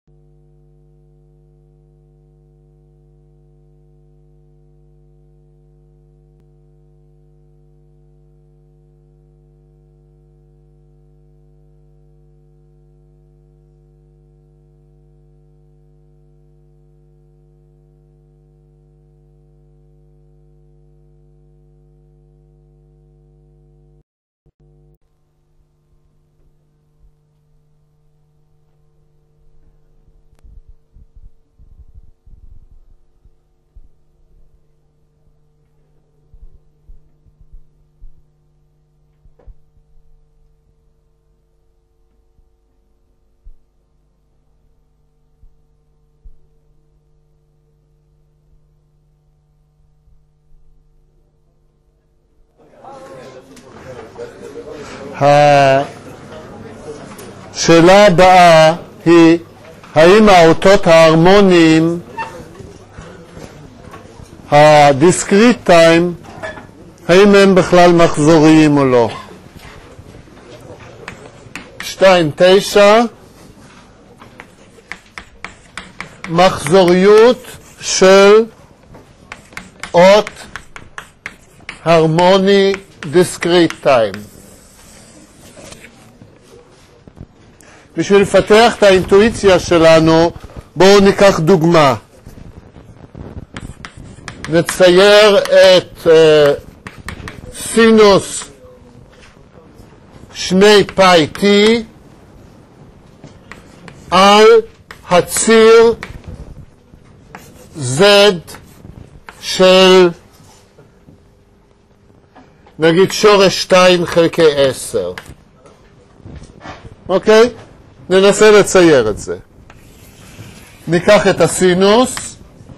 השאלה הבאה היא, האם האותות ההרמוניים, ה-discrete time, האם הם בכלל מחזוריים או לא? 2.9 מחזוריות של אות הרמוני discrete time. בשביל לפתח את האינטואיציה שלנו, בואו ניקח דוגמה. נצייר את סינוס 2 פאי t על הציר z של נגיד שורש 2 חלקי 10. אוקיי? ננסה לצייר את זה. ניקח את הסינוס,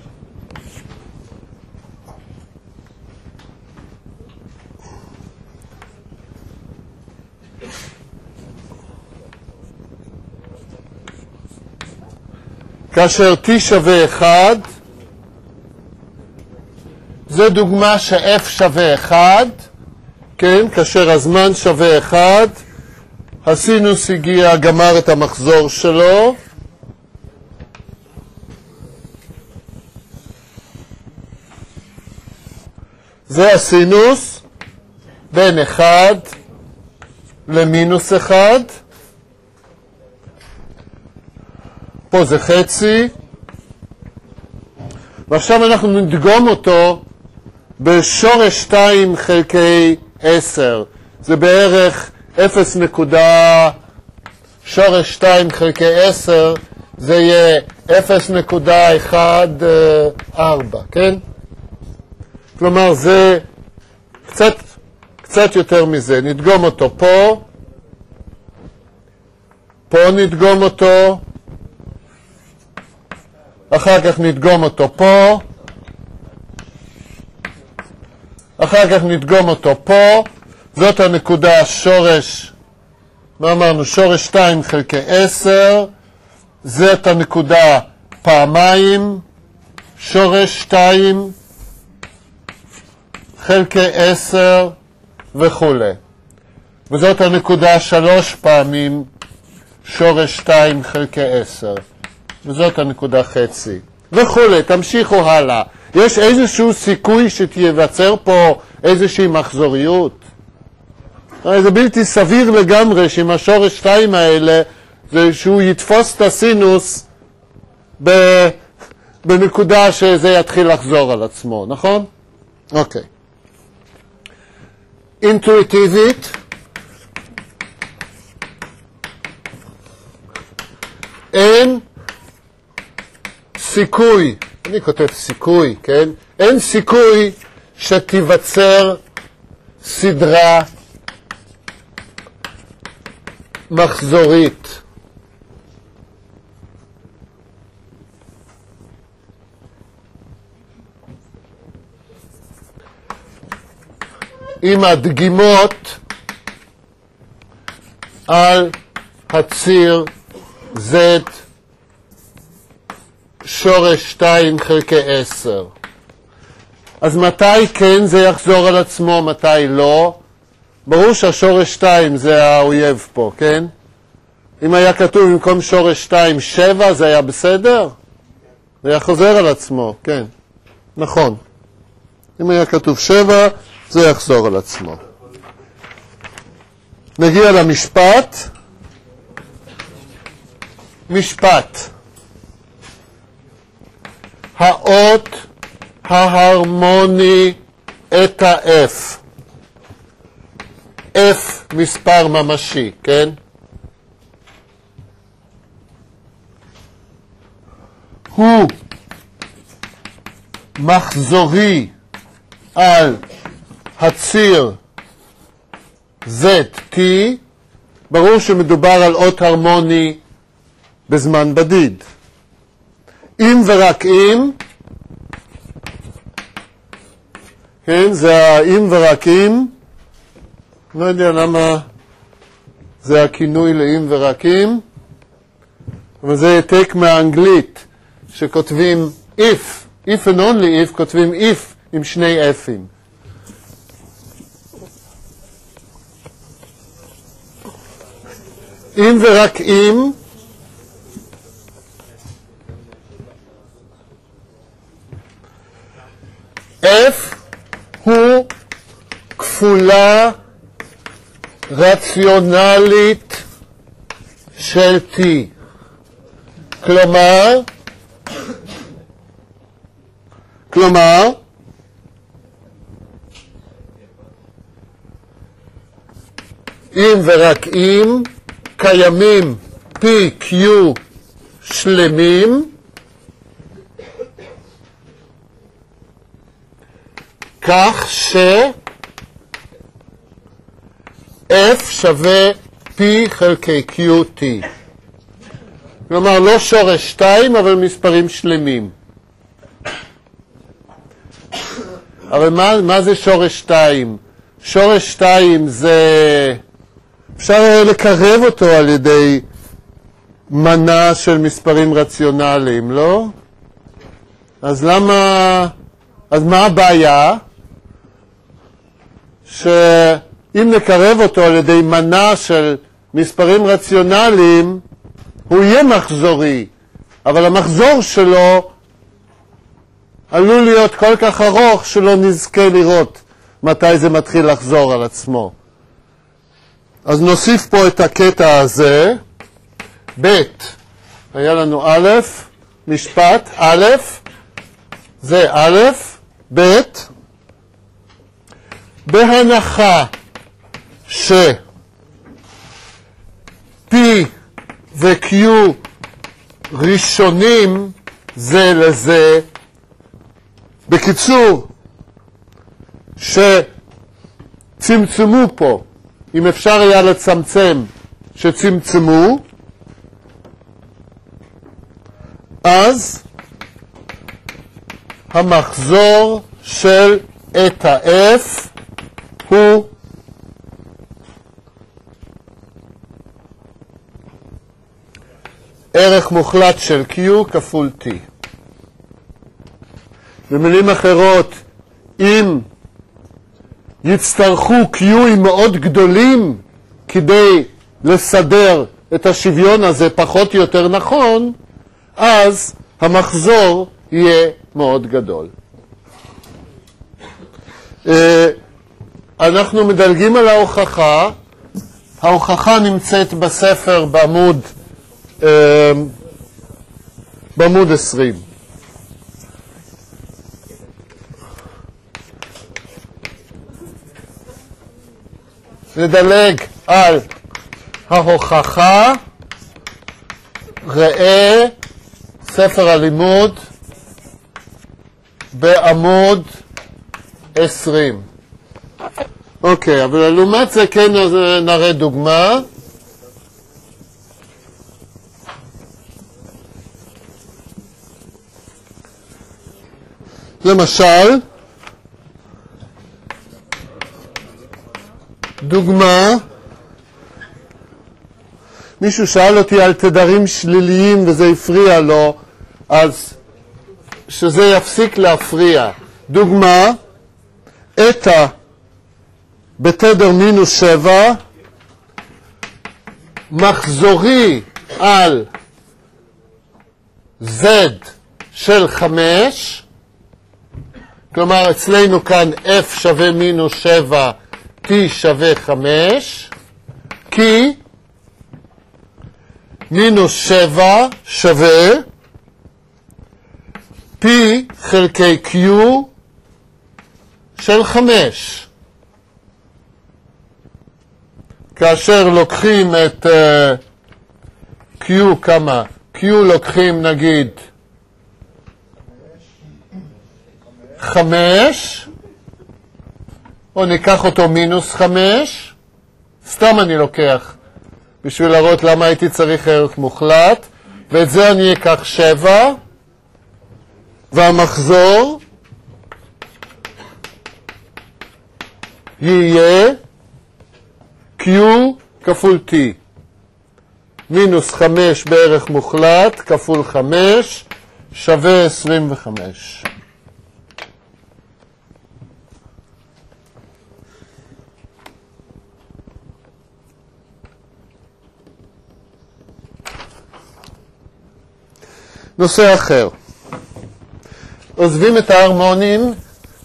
כאשר t שווה 1, זו דוגמה ש-f שווה 1, כן, כאשר הזמן שווה 1, הסינוס הגיע, גמר את המחזור שלו. זה הסינוס בין 1 למינוס 1. פה זה חצי. ועכשיו אנחנו נדגום אותו בשורש 2 חלקי 10. זה בערך 0 נקודה, שורש 2 חלקי 10, זה יהיה 0.14, כן? כלומר, זה קצת יותר מזה. נדגום אותו פה, פה נדגום אותו, אחר כך נדגום אותו פה, אחר כך נדגום אותו פה, זאת הנקודה שורש, מה אמרנו? שורש 2 חלקי 10, זאת הנקודה פעמיים, שורש 2 חלקי 10 וכו'. וזאת הנקודה 3 פעמים, שורש 2 חלקי 10. וזאת הנקודה חצי. וכו'. תמשיכו הלאה. יש איזשהו סיכוי שתייווצר פה איזושהי מחזוריות? זה בלתי סביר לגמרי שעם השורש 2 האלה, זה שהוא יתפוס את הסינוס בנקודה שזה יתחיל לחזור על עצמו, נכון? אוקיי. אינטואיטיבית, אין סיכוי, אני כותב סיכוי, כן? אין סיכוי שתיווצר סדרה מחזורית. עם הדגימות על הציר Z שורש 2 חלקי 10. אז מתי כן זה יחזור על עצמו, מתי לא? ברור שהשורש 2 זה האויב פה, כן? אם היה כתוב במקום שורש 2 7, זה היה בסדר? זה היה חוזר על עצמו, כן. נכון. אם היה כתוב 7, זה יחזור על עצמו. נגיע למשפט. משפט. האות ההרמוני את ה-F. F מספר ממשי, כן? הוא מחזורי על הציר ZT, ברור שמדובר על אות הרמוני בזמן בדיד. אם ורק אם, כן, זה האם ורק אם, לא יודע למה זה הכינוי לאם ורק אם, אבל זה העתק מהאנגלית שכותבים if and only if, כותבים if עם שני f'ים. אם ורק אם, F הוא כפולה רציונלית של T. כלומר, אם ורק אם קיימים PQ שלמים, כך ש F שווה P חלקי QT. כלומר, לא שורש 2, אבל מספרים שלמים. אבל מה זה שורש 2? שורש 2 זה... אפשר לקרב אותו על ידי מנה של מספרים רציונליים, לא? אז למה... אז מה הבעיה? שאם נקרב אותו על ידי מנה של מספרים רציונליים, הוא יהיה מחזורי, אבל המחזור שלו עלול להיות כל כך ארוך שלא נזכה לראות מתי זה מתחיל לחזור על עצמו. אז נוסיף פה את הקטע הזה. ב' היה לנו א', משפט, א', זה א', ב', בהנחה ש P ו-Q ראשונים זה לזה, בקיצור, שצמצמו פה, אם אפשר היה לצמצם שצמצמו, אז המחזור של את ה-F הוא ערך מוחלט של Q כפול T. במילים אחרות, אם יצטרכו Q'ים מאוד גדולים כדי לסדר את השוויון הזה פחות או יותר נכון, אז המחזור יהיה מאוד גדול. אנחנו מדלגים על ההוכחה. ההוכחה נמצאת בספר בעמוד 20. נדלג על ההוכחה, ראה ספר הלימוד בעמוד 20. אוקיי, אבל לעומת זה כן נראה דוגמה. למשל, דוגמה, מישהו שאל אותי על תדרים שליליים וזה הפריע לו, אז שזה יפסיק להפריע. דוגמה, eta בתדר מינוס 7 מחזורי על Z של 5, כלומר אצלנו כאן F שווה מינוס 7, T שווה 5, כי מינוס 7 שווה P חלקי Q של 5. כאשר לוקחים את Q, כמה? Q לוקחים נגיד 5, או ניקח אותו מינוס 5, סתם אני לוקח, בשביל להראות למה הייתי צריך ערך מוחלט, ואת זה אני אקח 7, והמחזור יהיה Q כפול T. מינוס 5 בערך מוחלט כפול 5 שווה 25. נושא אחר. עוזבים את ההרמונים.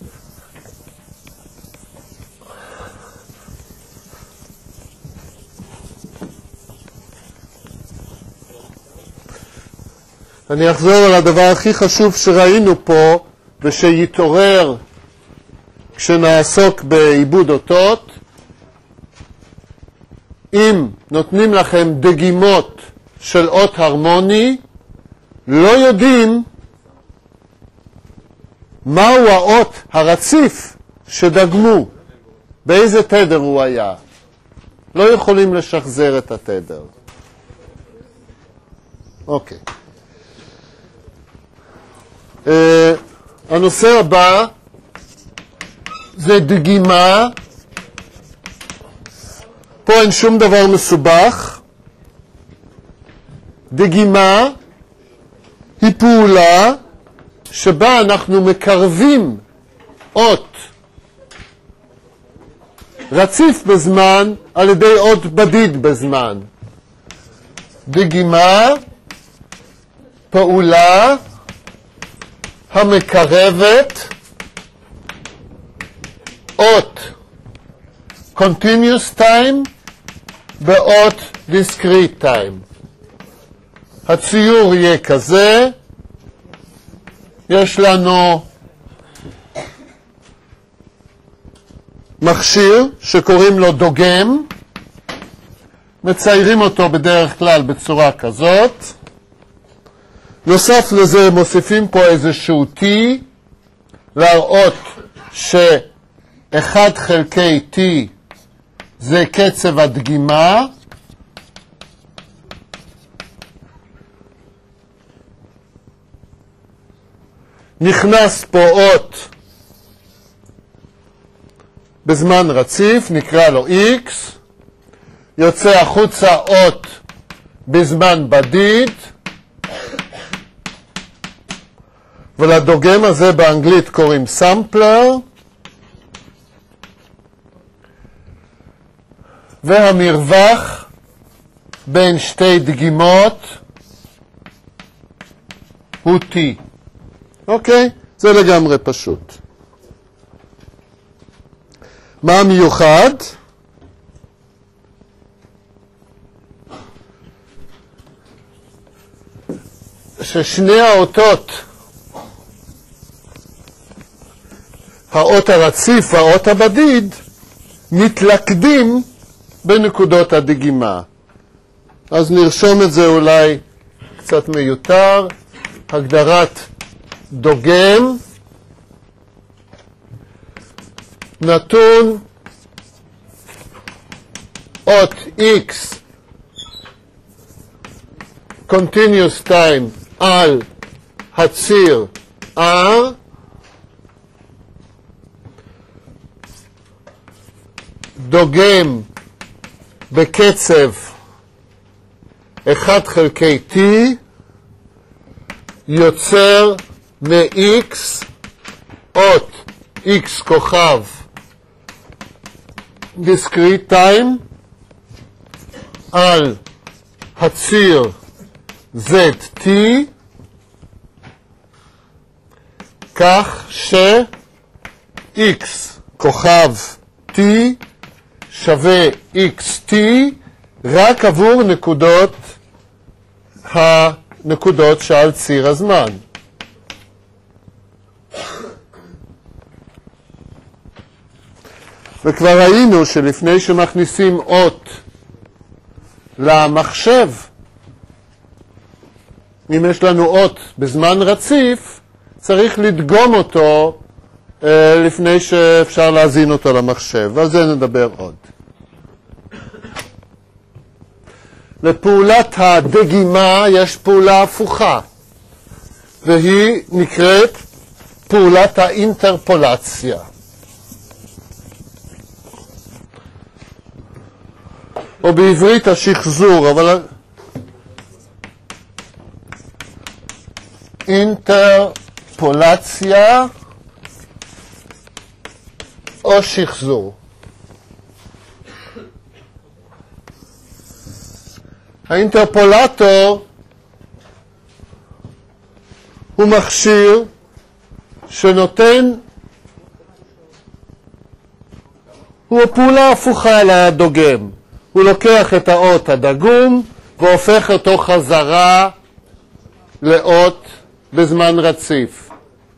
אני אחזור על הדבר הכי חשוב שראינו פה ושיתעורר כשנעסוק בעיבוד אותות. אם נותנים לכם דגימות של אות הרמוני, לא יודעים מהו האות הרציף שדגמו, באיזה תדר הוא היה. לא יכולים לשחזר את התדר. אוקיי. הנושא הבא זה דגימה. פה אין שום דבר מסובך. דגימה היא פעולה שבה אנחנו מקרבים אות רציף בזמן על ידי אות בדיד בזמן. דגימה, פעולה המקרבת אות continuous time באות discrete time. הציור יהיה כזה, יש לנו מכשיר שקוראים לו דוגם, מציירים אותו בדרך כלל בצורה כזאת, נוסף לזה מוסיפים פה איזשהו T, להראות ש1 חלקי T זה קצב הדגימה, נכנס פה אות בזמן רציף, נקרא לו X, יוצא החוצה אות בזמן בדיד, ולדוגם הזה באנגלית קוראים סמפלר, והמרווח בין שתי דגימות הוא T. אוקיי? זה לגמרי פשוט. מה המיוחד? ששני האותות, האות הרציף והאות הבדיד, מתלכדים בנקודות הדגימה. אז נרשום את זה אולי קצת מיותר. הגדרת דוגם, נתון אות X continuous time על הציר R, דוגם בקצב 1 חלקי T, יוצר מ-X אות X כוכב discrete time על הציר ZT כך ש-X כוכב T שווה XT רק עבור הנקודות שעל ציר הזמן. וכבר ראינו שלפני שמכניסים אות למחשב, אם יש לנו אות בזמן רציף, צריך לדגום אותו לפני שאפשר להזין אותו למחשב. על זה נדבר עוד. לפעולת הדגימה יש פעולה הפוכה, והיא נקראת פעולת האינטרפולציה. או בעברית השחזור, אבל אינטרפולציה או שחזור. האינטרפולטור הוא מכשיר שנותן, הוא הפעולה הפוכה לדוגם. הוא לוקח את האות הדגום והופך אותו חזרה לאות בזמן רציף.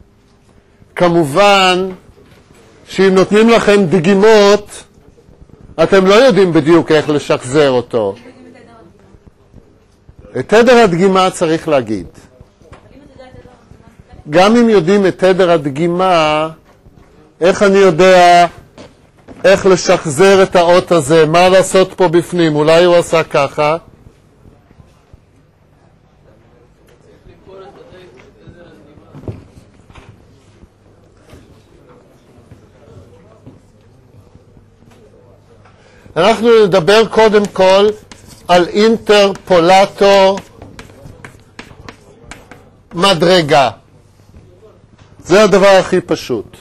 כמובן שאם נותנים לכם דגימות, אתם לא יודעים בדיוק איך לשחזר אותו. את תדר הדגימה צריך להגיד. גם אם יודעים את תדר הדגימה, איך אני יודע איך לשחזר את האות הזה, מה לעשות פה בפנים? אולי הוא עשה ככה. אנחנו נדבר קודם כל על אינטרפולטור מדרגה. זה הדבר הכי פשוט.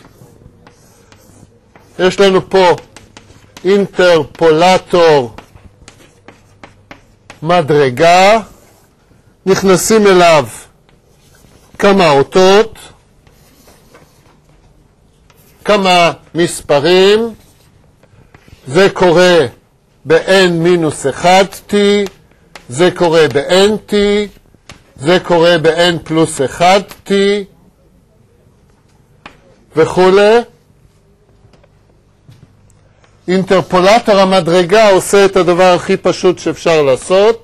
יש לנו פה אינטרפולטור מדרגה, נכנסים אליו כמה אותות, כמה מספרים, זה קורה ב-n-1t, זה קורה ב-nt, זה קורה ב-n פלוס 1t וכו'. אינטרפולטור המדרגה עושה את הדבר הכי פשוט שאפשר לעשות.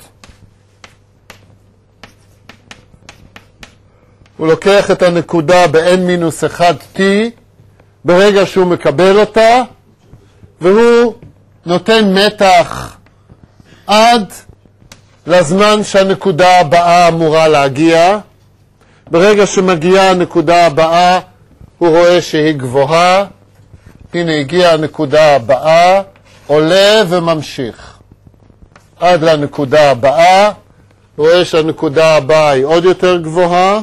הוא לוקח את הנקודה ב-n-1t ברגע שהוא מקבל אותה, והוא נותן מתח עד לזמן שהנקודה הבאה אמורה להגיע. ברגע שמגיעה הנקודה הבאה, הוא רואה שהיא גבוהה. הנה הגיעה הנקודה הבאה, עולה וממשיך. עד לנקודה הבאה, הוא רואה שהנקודה הבאה היא עוד יותר גבוהה.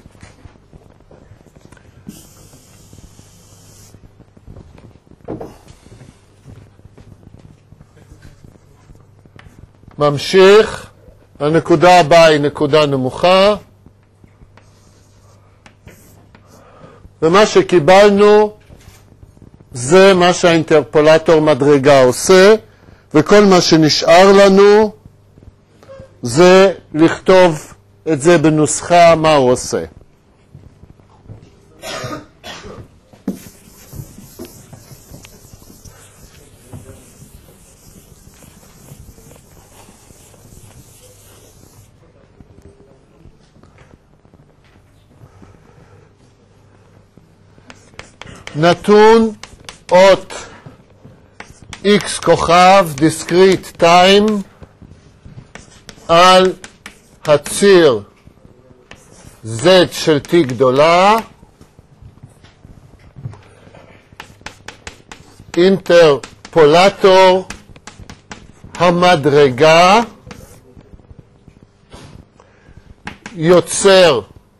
ממשיך, הנקודה הבאה היא נקודה נמוכה, ומה שקיבלנו זה מה שהאינטרפולטור מדרגה עושה, וכל מה שנשאר לנו זה לכתוב את זה בנוסחה מה הוא עושה. נתון אות x כוכב discrete time על הציר z של t גדולה, אינטרפולטור המדרגה יוצר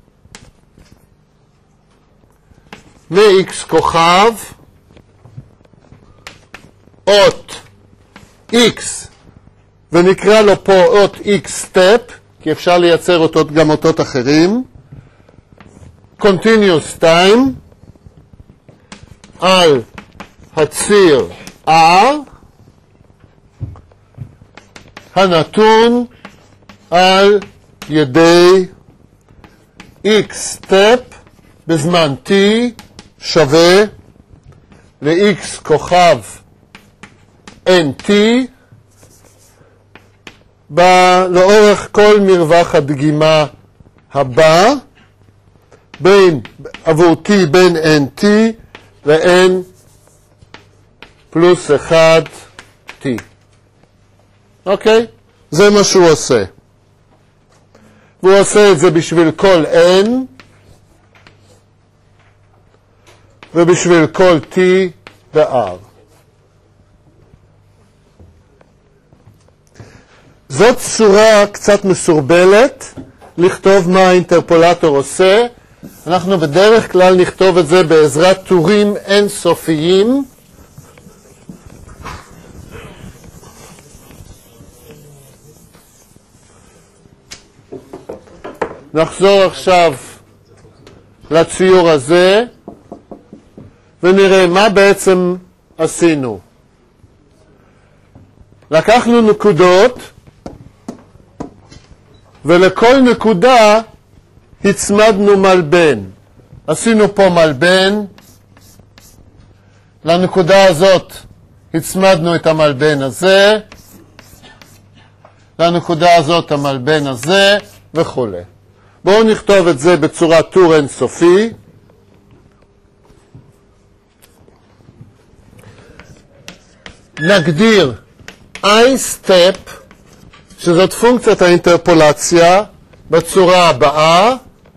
מ-x כוכב אות x ונקרא לו פה אות x step, כי אפשר לייצר גם אותות אחרים. continuous time על הציר R הנתון על ידי x step בזמן t שווה ל-x כוכב nt לאורך כל מרווח הדגימה הבא עבור t בין nt ל-n פלוס 1 t. אוקיי? זה מה שהוא עושה. והוא עושה את זה בשביל כל n ובשביל כל t ו-r. זאת צורה קצת מסורבלת לכתוב מה האינטרפולטור עושה. אנחנו בדרך כלל נכתוב את זה בעזרת טורים אינסופיים. נחזור עכשיו לציור הזה ונראה מה בעצם עשינו. לקחנו נקודות ולכל נקודה הצמדנו מלבן. עשינו פה מלבן, לנקודה הזאת הצמדנו את המלבן הזה, לנקודה הזאת המלבן הזה וכו'. בואו נכתוב את זה בצורת טור אינסופי. נגדיר i-step, שזאת פונקציית האינטרפולציה, בצורה הבאה.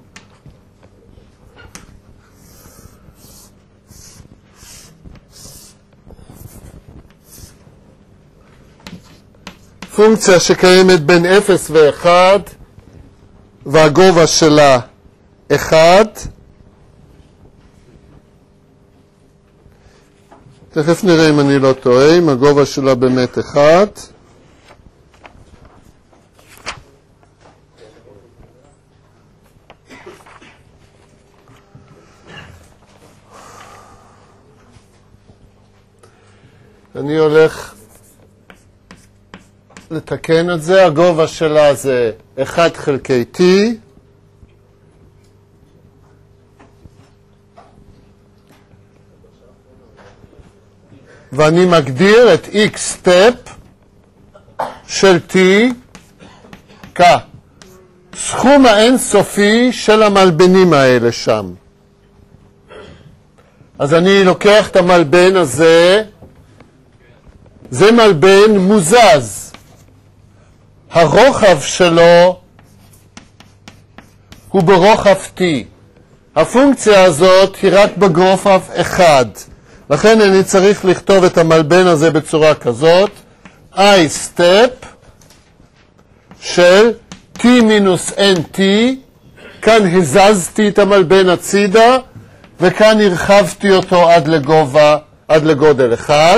פונקציה שקיימת בין 0 ו-1, והגובה שלה 1. תכף נראה אם אני לא טועה, אם הגובה שלה באמת 1. אני הולך לתקן את זה. הגובה שלה זה 1 חלקי t. ואני מגדיר את x step של t כסכום האינסופי של המלבנים האלה שם. אז אני לוקח את המלבן הזה, זה מלבן מוזז. הרוחב שלו הוא ברוחב t. הפונקציה הזאת היא רק ברוחב 1. לכן אני צריך לכתוב את המלבן הזה בצורה כזאת. i-step של t מינוס nt. כאן הזזתי את המלבן הצידה, וכאן הרחבתי אותו עד לגודל 1.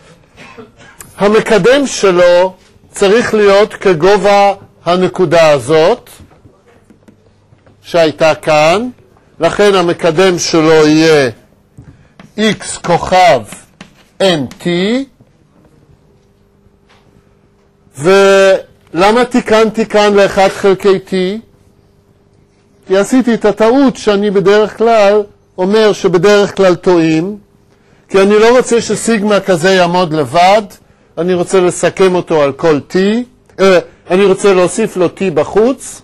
המקדם שלו צריך להיות כגובה הנקודה הזאת שהייתה כאן. לכן המקדם שלו יהיה x כוכב nt. ולמה תיקנתי כאן ל1 חלקי t? כי עשיתי את הטעות שאני בדרך כלל אומר שבדרך כלל טועים, כי אני לא רוצה שסיגמה כזה יעמוד לבד, אני רוצה לסכם אותו על כל t, אני רוצה להוסיף לו t בחוץ.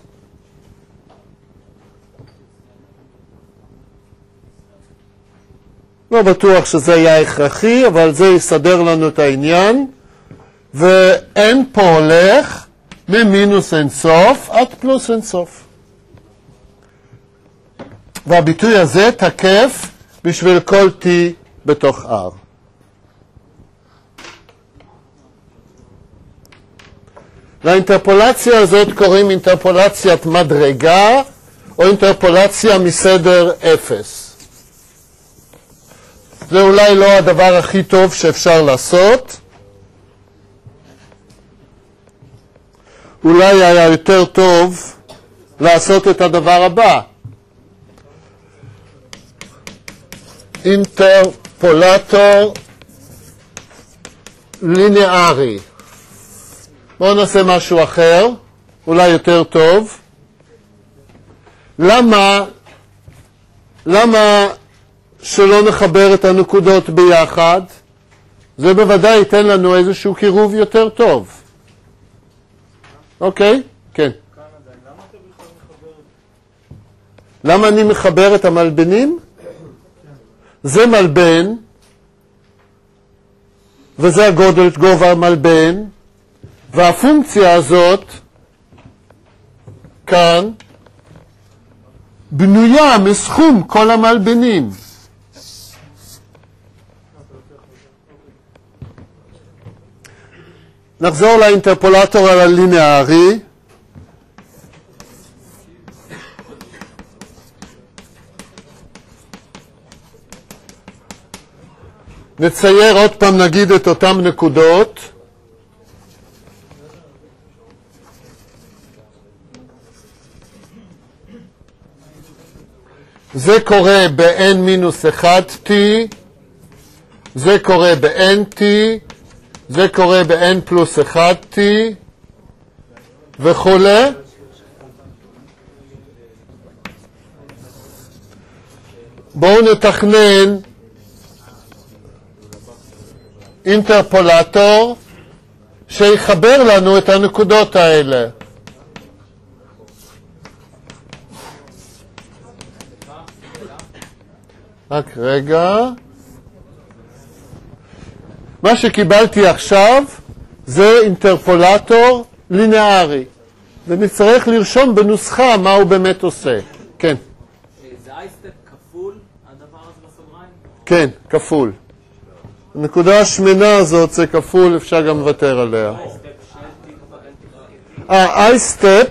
לא בטוח שזה היה הכרחי, אבל זה יסדר לנו את העניין. ו-n פה הולך ממינוס אינסוף עד פלוס אינסוף. והביטוי הזה תקף בשביל כל t בתוך R. לאינטרפולציה הזאת קוראים אינטרפולציית מדרגה, או אינטרפולציה מסדר 0. זה אולי לא הדבר הכי טוב שאפשר לעשות. אולי היה יותר טוב לעשות את הדבר הבא. אינטרפולטור ליניארי. בואו נעשה משהו אחר, אולי יותר טוב. למה שלא נחבר את הנקודות ביחד? זה בוודאי ייתן לנו איזשהו קירוב יותר טוב. אוקיי? כן. למה אני מחבר את המלבנים? זה מלבן, וזה הגודל, גובה המלבן, והפונקציה הזאת, כאן, בנויה מסכום כל המלבנים. נחזור לאינטרפולטור הליניארי. נצייר עוד פעם, נגיד את אותם נקודות. זה קורה ב-n-1t, זה קורה ב-nt, זה קורה ב-n פלוס 1t, וכולי. בואו נתכנן אינטרפולטור שיחבר לנו את הנקודות האלה. רק רגע. מה שקיבלתי עכשיו זה אינטרפולטור ליניארי, ונצטרך לרשום בנוסחה מה הוא באמת עושה. כן. זה אייסטפ כפול הדבר הזה בסוגריים? כן, כפול. הנקודה השמנה הזאת זה כפול, אפשר גם לוותר עליה. אייסטפ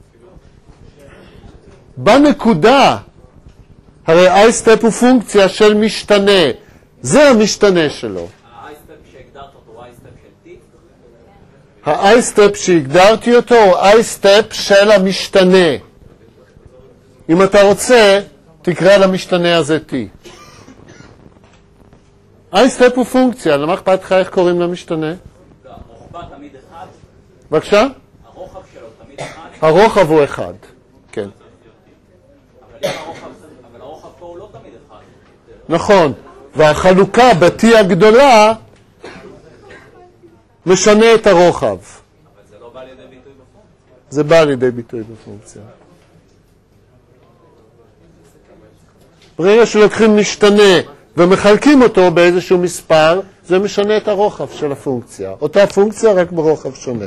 בנקודה, הרי אייסטפ הוא פונקציה של משתנה, זה המשתנה שלו. האייסטפ שהגדרת אותו הוא אייסטפ של T? האייסטפ שהגדרתי אותו הוא אייסטפ של המשתנה. אם אתה רוצה, תקרא למשתנה הזה T. אייסטפ הוא פונקציה, למה אכפת לך איך קוראים למשתנה? הרוחבה תמיד אחד? בבקשה? הרוחב שלו תמיד אחד? הרוחב הוא אחד, כן. אבל הרוחב פה הוא לא תמיד אחד. נכון, והחלוקה ב-T הגדולה משנה את הרוחב. אבל זה לא בא לידי ביטוי בפונקציה. זה בא לידי ביטוי בפונקציה. ברגע שלוקחים משתנה ומחלקים אותו באיזשהו מספר, זה משנה את הרוחב של הפונקציה. אותה פונקציה רק ברוחב שונה.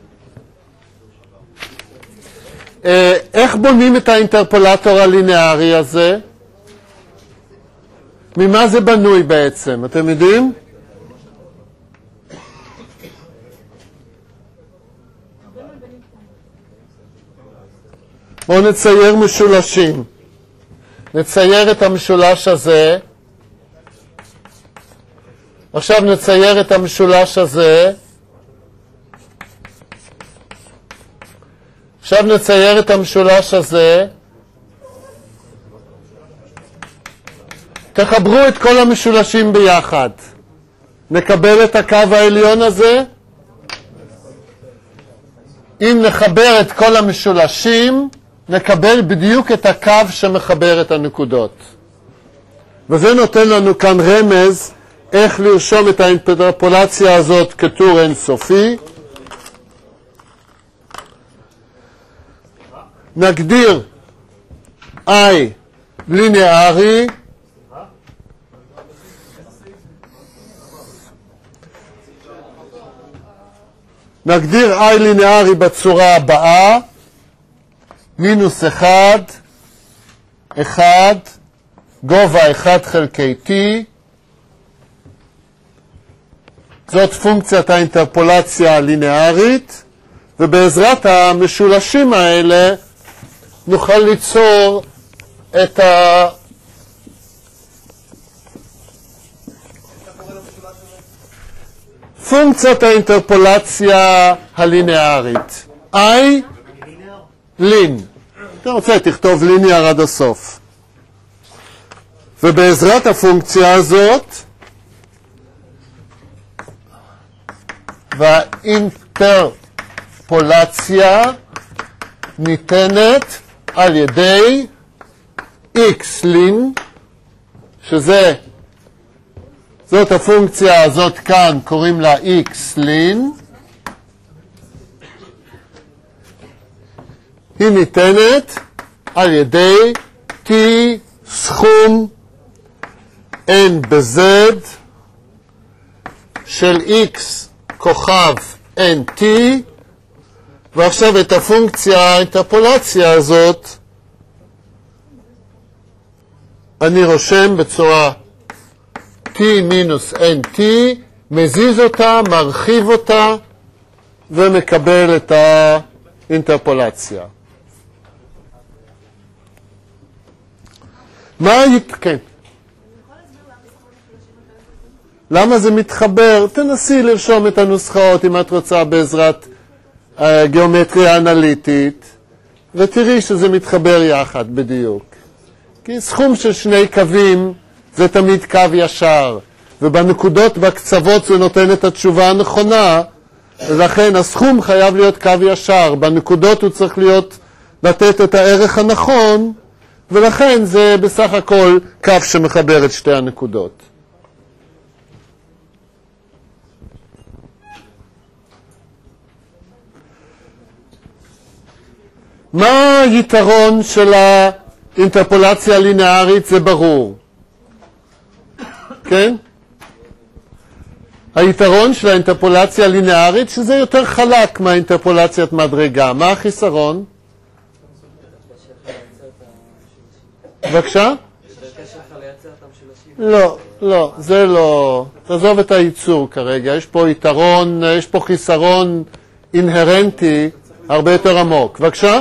איך בונים את האינטרפולטור הליניארי הזה? ממה זה בנוי בעצם? אתם יודעים? בואו נצייר משולשים. נצייר את המשולש הזה. עכשיו נצייר את המשולש הזה. עכשיו נצייר את המשולש הזה. תחברו את כל המשולשים ביחד. נקבל את הקו העליון הזה. אם נחבר את כל המשולשים, נקבל בדיוק את הקו שמחבר את הנקודות. וזה נותן לנו כאן רמז איך לרשום את האינטרפולציה הזאת כטור אינסופי. נגדיר I ליניארי. נגדיר I ליניארי בצורה הבאה. מינוס 1, 1, גובה 1 חלקי T. זאת פונקציית האינטרפולציה הליניארית, ובעזרת המשולשים האלה נוכל ליצור את פונקציית האינטרפולציה הליניארית. I לין. אתה רוצה, תכתוב ליניאר עד הסוף. ובעזרת הפונקציה הזאת, והאינטרפולציה ניתנת על ידי x לין, זאת הפונקציה הזאת כאן, קוראים לה x לין, היא ניתנת על ידי t סכום n ב-z של x כוכב nt, ועכשיו את הפונקציה, האינטרפולציה הזאת, אני רושם בצורה t מינוס nt, מזיז אותה, מרחיב אותה, ומקבל את האינטרפולציה. כן. למה זה מתחבר? תנסי לרשום את הנוסחאות אם את רוצה בעזרת גיאומטריה אנליטית, ותראי שזה מתחבר יחד בדיוק. כי סכום של שני קווים זה תמיד קו ישר, ובנקודות בקצוות זה נותן את התשובה הנכונה, ולכן הסכום חייב להיות קו ישר, בנקודות הוא צריך לתת את הערך הנכון, ולכן זה בסך הכל קו שמחבר את שתי הנקודות. מה היתרון של האינטרפולציה הלינארית? זה ברור. כן? היתרון של האינטרפולציה הלינארית שזה יותר חלק מהאינטרפולציית מדרגה. מה החיסרון? בבקשה? לא, זה לא. תעזוב את הייצור כרגע. יש פה יתרון, יש פה חיסרון אינהרנטי הרבה יותר עמוק. בבקשה?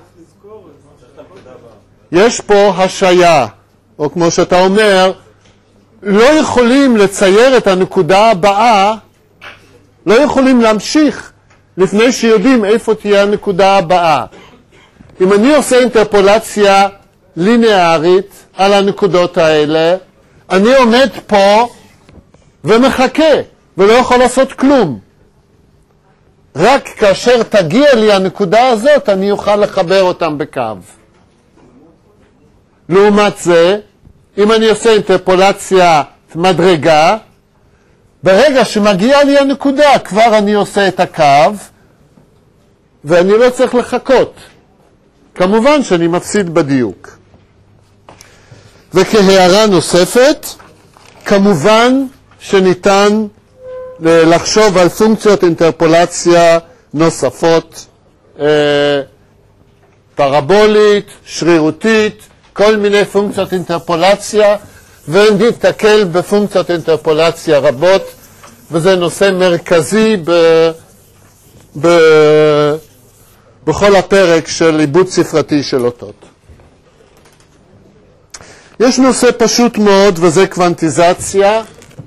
יש פה השעיה, או כמו שאתה אומר, לא יכולים לצייר את הנקודה הבאה, לא יכולים להמשיך לפני שיודעים איפה תהיה הנקודה הבאה. אם אני עושה אינטרפולציה לינארית על הנקודות האלה, אני עומד פה ומחכה ולא יכול לעשות כלום. רק כאשר תגיע לי הנקודה הזאת אני אוכל לחבר אותם בקו. לעומת זה, אם אני עושה אינטרפולציה מדרגה, ברגע שמגיעה לי הנקודה כבר אני עושה את הקו ואני לא צריך לחכות. כמובן שאני מפסיד בדיוק. וכהערה נוספת, כמובן שניתן לחשוב על פונקציות אינטרפולציה נוספות, פרבולית, שרירותית, כל מיני פונקציות אינטרפולציה, ונתקל בפונקציות אינטרפולציה רבות, וזה נושא מרכזי בכל הפרק של עיבוד ספרתי של אותות. יש נושא פשוט מאוד, וזה קוונטיזציה.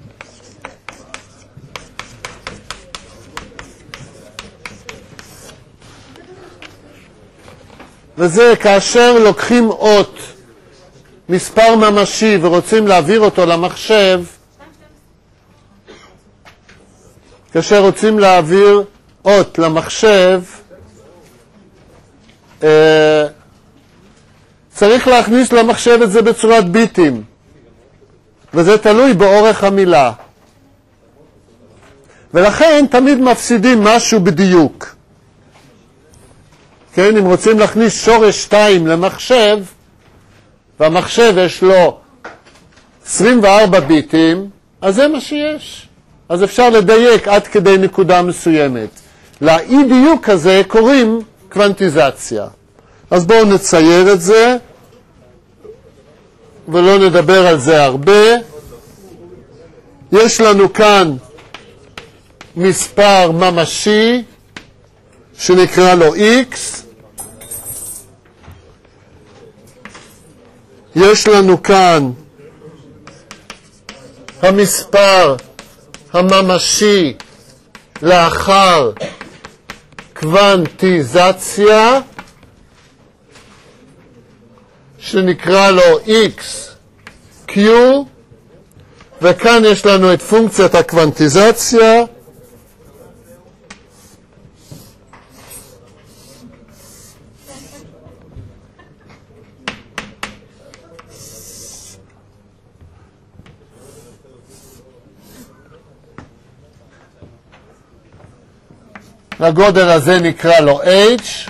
וזה כאשר לוקחים אות, מספר ממשי, ורוצים להעביר אותו למחשב, כאשר רוצים להעביר אות למחשב, צריך להכניס למחשב את זה בצורת ביטים, וזה תלוי באורך המילה. ולכן תמיד מפסידים משהו בדיוק. כן, אם רוצים להכניס שורש 2 למחשב, והמחשב יש לו 24 ביטים, אז זה מה שיש. אז אפשר לדייק עד כדי נקודה מסוימת. לאי דיוק הזה קוראים קוונטיזציה. אז בואו נצייר את זה, ולא נדבר על זה הרבה. יש לנו כאן מספר ממשי, שנקרא לו x. יש לנו כאן המספר הממשי לאחר קוונטיזציה שנקרא לו XQ, וכאן יש לנו את פונקציית הקוונטיזציה הגודל הזה נקרא לו H,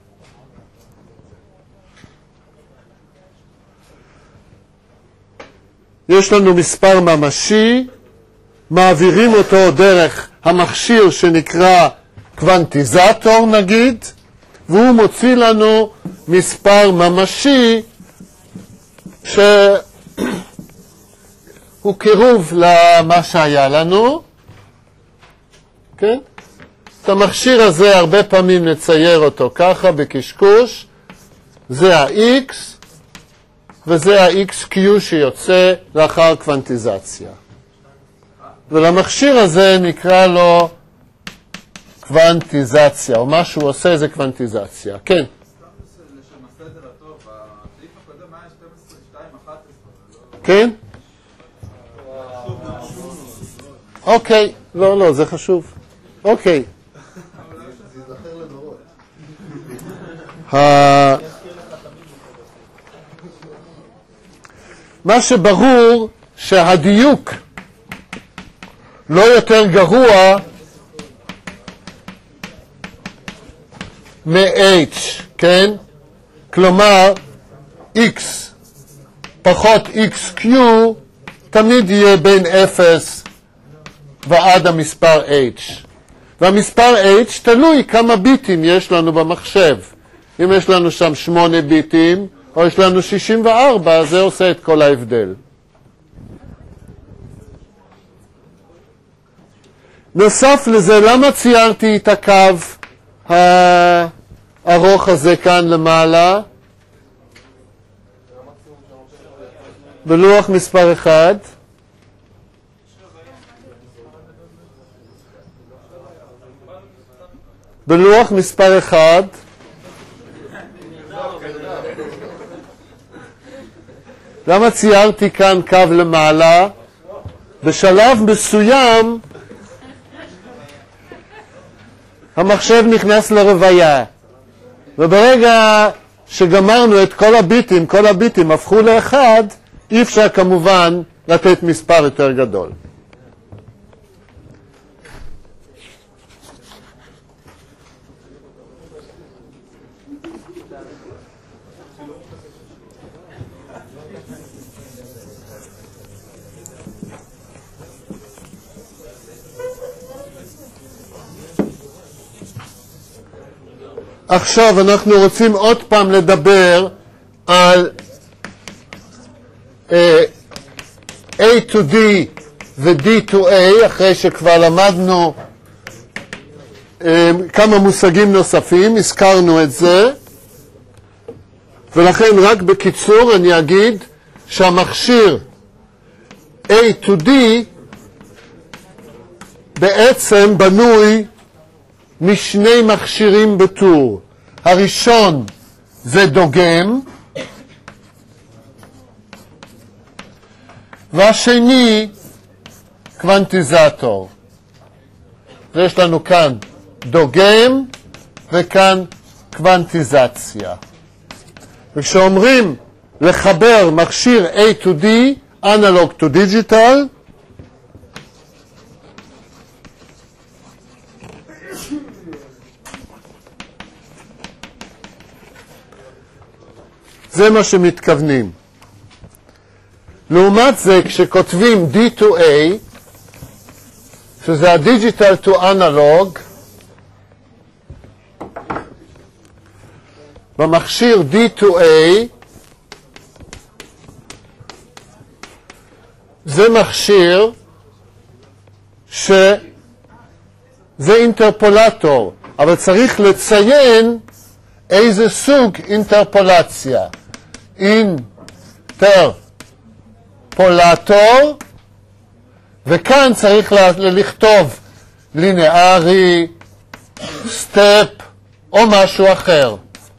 יש לנו מספר ממשי, מעבירים אותו דרך המכשיר שנקרא קוונטיזטור נגיד, והוא מוציא לנו מספר ממשי שהוא קירוב למה שהיה לנו, כן? את המכשיר הזה הרבה פעמים נצייר אותו ככה בקשקוש, זה ה-X וזה ה-XQ שיוצא לאחר קוונטיזציה. ולמכשיר הזה נקרא לו קוונטיזציה, או מה שהוא עושה זה קוונטיזציה. כן? לשם הסדר הטוב, הסעיף הקודם היה 12, 2, 11. כן? אוקיי, לא, זה חשוב. אוקיי. מה שברור שהדיוק לא יותר גרוע מ-H, כן? כלומר, X פחות XQ תמיד יהיה בין 0 ועד המספר H. והמספר H תלוי כמה ביטים יש לנו במחשב. אם יש לנו שם 8 ביטים, או יש לנו 64, זה עושה את כל ההבדל. נוסף לזה, למה ציירתי את הקו הארוך הזה כאן למעלה? בלוח מספר 1. בלוח מספר 1. למה ציירתי כאן קו למעלה? בשלב מסוים המחשב נכנס לרוויה, וברגע שגמרנו את כל הביטים הפכו לאחד, אי אפשר כמובן לתת מספר יותר גדול. עכשיו אנחנו רוצים עוד פעם לדבר על A to D ו-D to A, אחרי שכבר למדנו כמה מושגים נוספים, הזכרנו את זה, ולכן רק בקיצור אני אגיד שהמכשיר A to D בעצם בנוי משני מכשירים בטור. הראשון זה דוגם, והשני קוונטיזטור. ויש לנו כאן דוגם וכאן קוונטיזציה. וכשאומרים לחבר מכשיר A to D, Analog to Digital, זה מה שמתכוונים. לעומת זה, כשכותבים D to A, שזה ה-Digital to Analog, במכשיר D to A, זה מכשיר שזה אינטרפולטור, אבל צריך לציין איזה סוג אינטרפולציה. אינטרפולטור, וכאן צריך לכתוב לינארי, סטפ, או משהו אחר.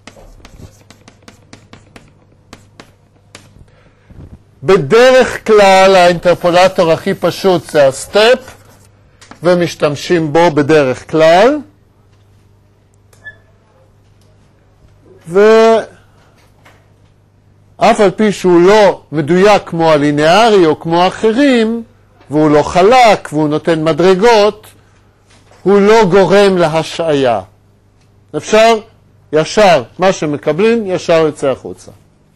בדרך כלל האינטרפולטור הכי פשוט זה הסטפ, ומשתמשים בו בדרך כלל. ואף על פי שהוא לא מדויק כמו הלינארי או כמו אחרים, והוא לא חלק והוא נותן מדרגות, הוא לא גורם להשעיה. אפשר ישר, מה שמקבלים ישר יוצא החוצה.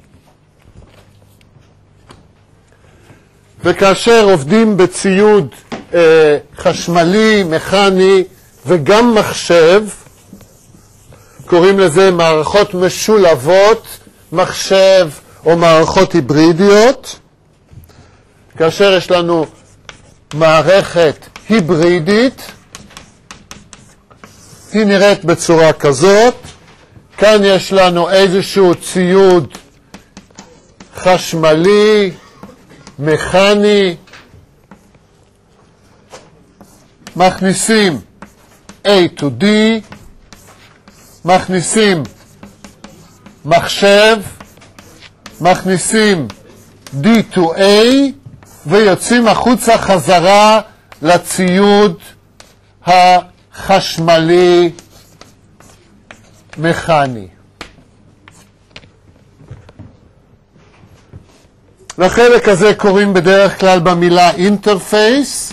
וכאשר עובדים בציוד חשמלי, מכני וגם מחשב, קוראים לזה מערכות משולבות, מחשב או מערכות היברידיות. כאשר יש לנו מערכת היברידית, היא נראית בצורה כזאת. כאן יש לנו איזשהו ציוד חשמלי, מכני, מכניסים A to D, מכניסים מחשב, מכניסים D to A, ויוצאים החוצה חזרה לציוד החשמלי מכני. לחלק הזה קוראים בדרך כלל במילה אינטרפייס.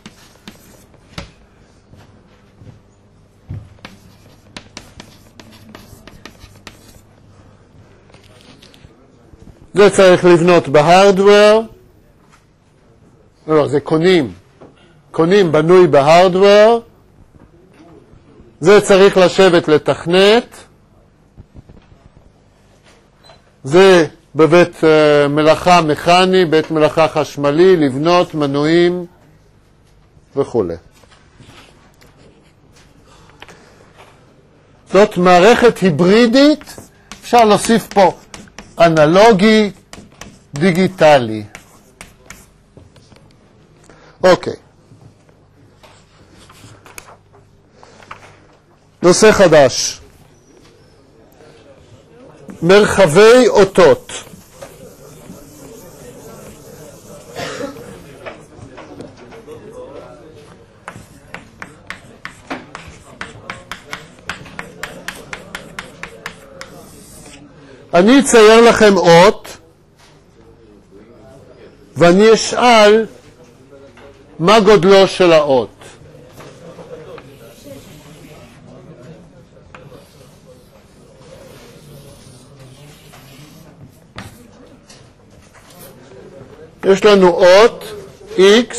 זה צריך לבנות בהארדוור. לא, זה קונים. קונים בנוי בהארדוור. זה צריך לשבת לתכנת. זה בבית מלאכה מכני, בית מלאכה חשמלי, לבנות מנועים וכו'. זאת מערכת היברידית, אפשר להוסיף פה אנלוגי, דיגיטלי. אוקיי. נושא חדש. מרחבי אותות. אני אצייר לכם אות, ואני אשאל מה גודלו של האות. יש לנו אות X,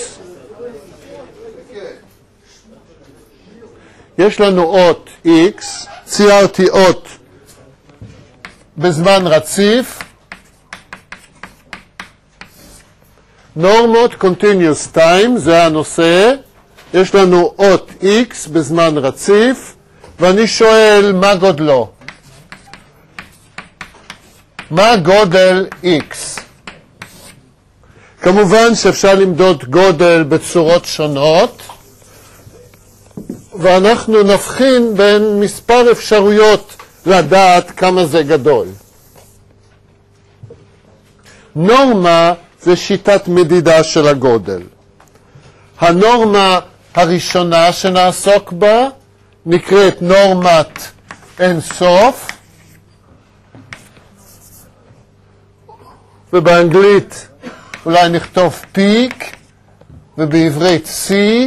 יש לנו אות X, ציירתי אות בזמן רציף, נורמות continuous time, זה הנושא, יש לנו אות X בזמן רציף, ואני שואל מה גודלו. מה גודל X? כמובן שאפשר למדוד גודל בצורות שונות, ואנחנו נבחין בין מספר אפשרויות לדעת כמה זה גדול. נורמה זה שיטת מדידה של הגודל. הנורמה הראשונה שנעסוק בה נקראת נורמת אינסוף, ובאנגלית אולי נכתוב פיק, ובעברית C.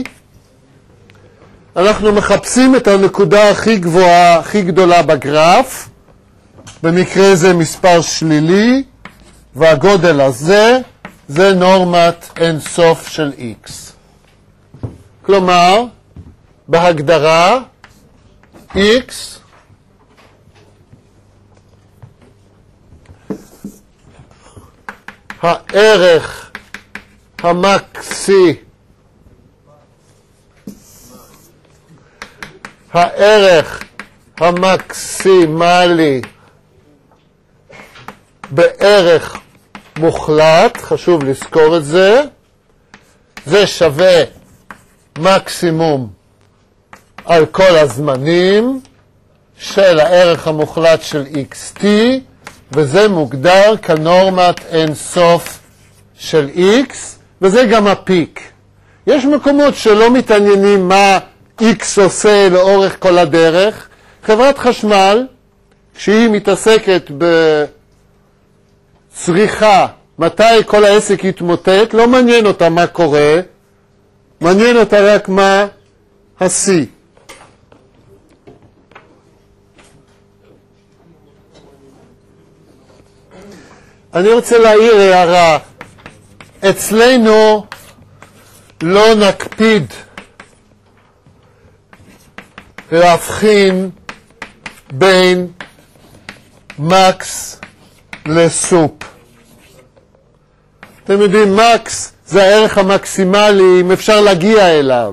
אנחנו מחפשים את הנקודה הכי גבוהה, הכי גדולה בגרף. במקרה זה מספר שלילי, והגודל הזה זה נורמת אינסוף של X. כלומר, בהגדרה, X הערך המקסימלי בערך מוחלט, חשוב לזכור את זה, זה שווה מקסימום על כל הזמנים, של הערך המוחלט של xt, וזה מוגדר כנורמת אינסוף של x, וזה גם הפיק. יש מקומות שלא מתעניינים מה x עושה לאורך כל הדרך. חברת חשמל, כשהיא מתעסקת בצריכה, מתי כל העסק יתמוטט, לא מעניין אותה מה קורה, מעניין אותה רק מה השיא. אני רוצה להעיר הערה. אצלנו לא נקפיד להבחין בין מקס לסופ. אתם יודעים, מקס זה הערך המקסימלי אם אפשר להגיע אליו.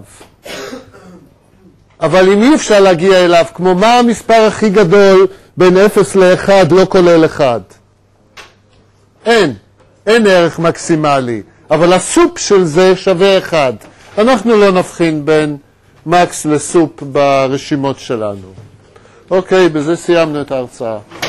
אבל אם אי אפשר להגיע אליו, כמו מה המספר הכי גדול בין 0 ל-1 לא כולל 1? אין ערך מקסימלי, אבל הסופ של זה שווה 1. אנחנו לא נבחין בין מקס לסופ ברשימות שלנו. אוקיי, בזה סיימנו את ההרצאה.